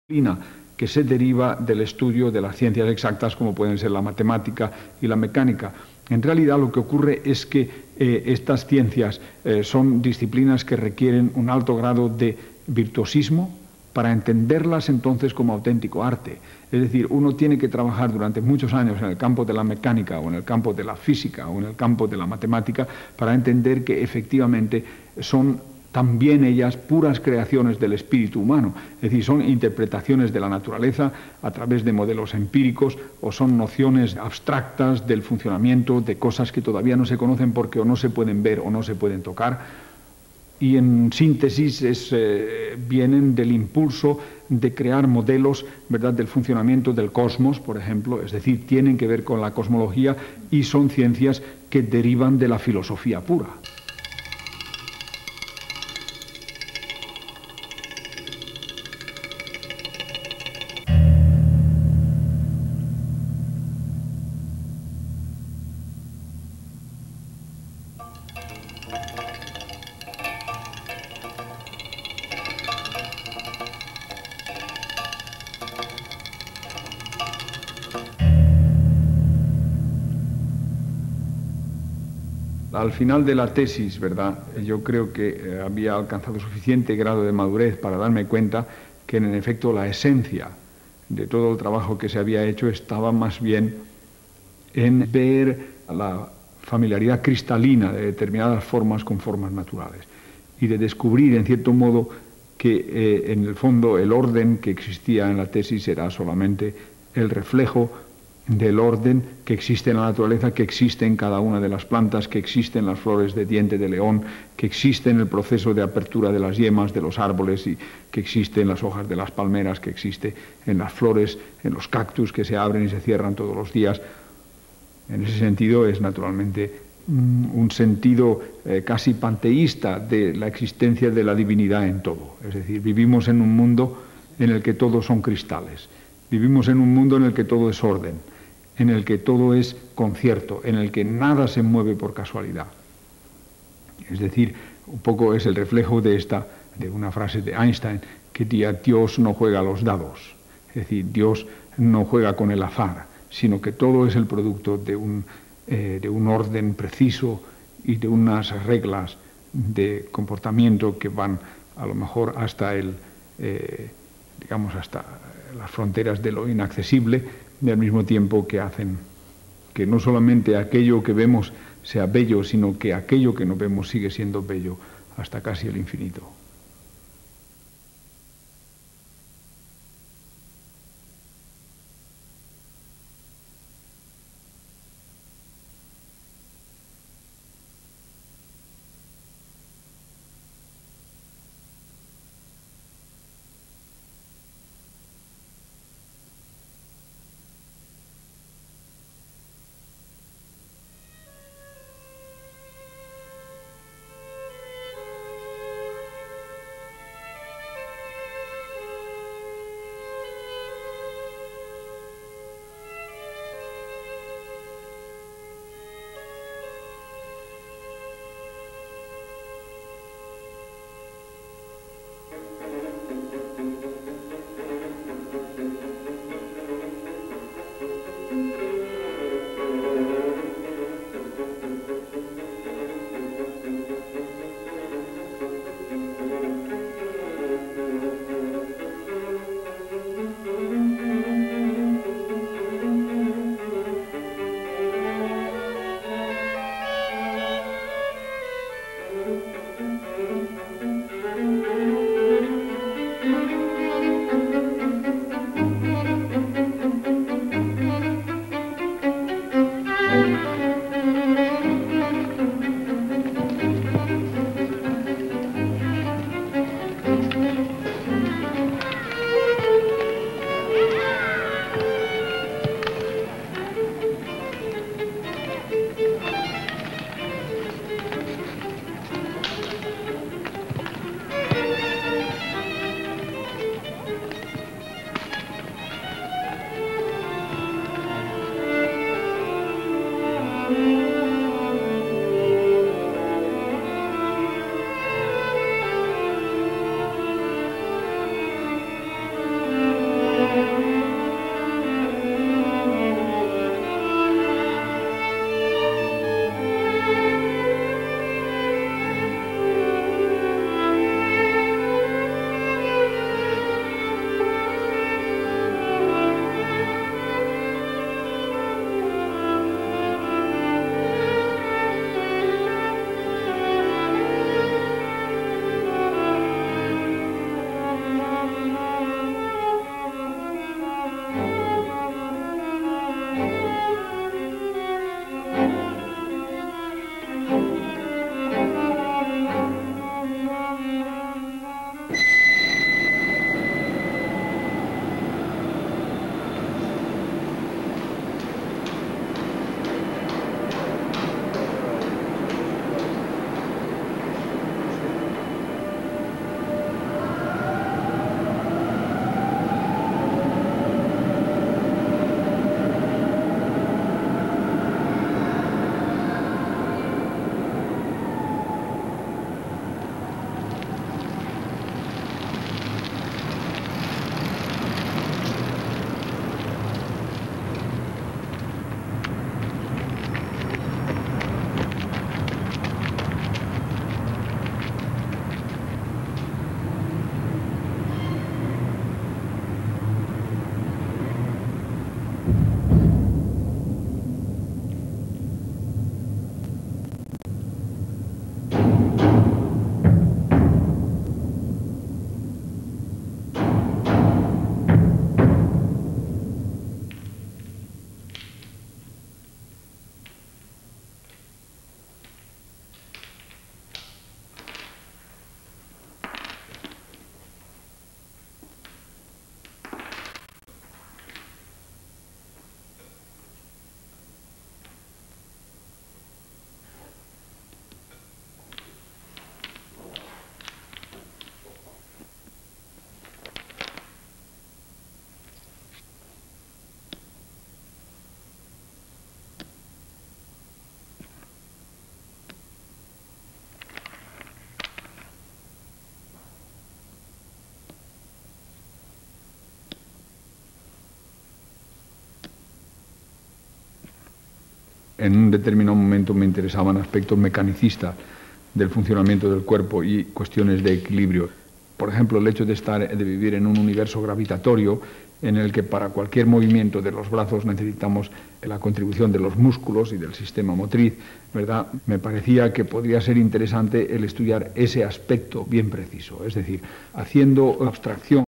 disciplina que se deriva del estudio de las ciencias exactas como pueden ser la matemática y la mecánica. En realidad lo que ocurre es que estas ciencias son disciplinas que requieren un alto grado de virtuosismo para entenderlas entonces como auténtico arte. Es decir, uno tiene que trabajar durante muchos años en el campo de la mecánica o en el campo de la física o en el campo de la matemática para entender que efectivamente son también ellas puras creaciones del espíritu humano, es decir, son interpretaciones de la naturaleza a través de modelos empíricos o son nociones abstractas del funcionamiento de cosas que todavía no se conocen porque o no se pueden ver o no se pueden tocar. Y en síntesis vienen del impulso de crear modelos, ¿verdad?, del funcionamiento del cosmos, por ejemplo, es decir, tienen que ver con la cosmología y son ciencias que derivan de la filosofía pura. Al final de la tesis, ¿verdad?, yo creo que había alcanzado suficiente grado de madurez para darme cuenta que en efecto la esencia de todo el trabajo que se había hecho estaba más bien en ver la familiaridad cristalina de determinadas formas con formas naturales y de descubrir en cierto modo que en el fondo el orden que existía en la tesis era solamente el reflejo del orden que existe en la naturaleza, que existe en cada una de las plantas, que existe en las flores de diente de león, que existe en el proceso de apertura de las yemas de los árboles y que existe en las hojas de las palmeras, que existe en las flores, en los cactus que se abren y se cierran todos los días. En ese sentido es naturalmente un sentido casi panteísta de la existencia de la divinidad en todo. Es decir, vivimos en un mundo en el que todos son cristales, vivimos en un mundo en el que todo es orden, en el que todo es concierto, en el que nada se mueve por casualidad. Es decir, un poco es el reflejo de una frase de Einstein que decía: Dios no juega a los dados, es decir, Dios no juega con el azar, sino que todo es el producto de un orden preciso y de unas reglas de comportamiento que van a lo mejor hasta hasta las fronteras de lo inaccesible, y al mismo tiempo que hacen que no solamente aquello que vemos sea bello, sino que aquello que no vemos sigue siendo bello hasta casi el infinito. en un determinado momento me interesaban aspectos mecanicistas del funcionamiento del cuerpo y cuestiones de equilibrio. Por ejemplo, el hecho de vivir en un universo gravitatorio en el que para cualquier movimiento de los brazos necesitamos la contribución de los músculos y del sistema motriz, ¿verdad? Me parecía que podría ser interesante el estudiar ese aspecto bien preciso, es decir, haciendo abstracción